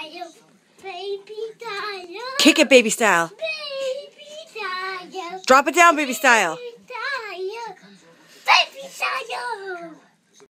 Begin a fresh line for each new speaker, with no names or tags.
style. Baby style.
Kick it, baby style.
Baby style.
Drop it down, baby style.
Baby style. Baby style.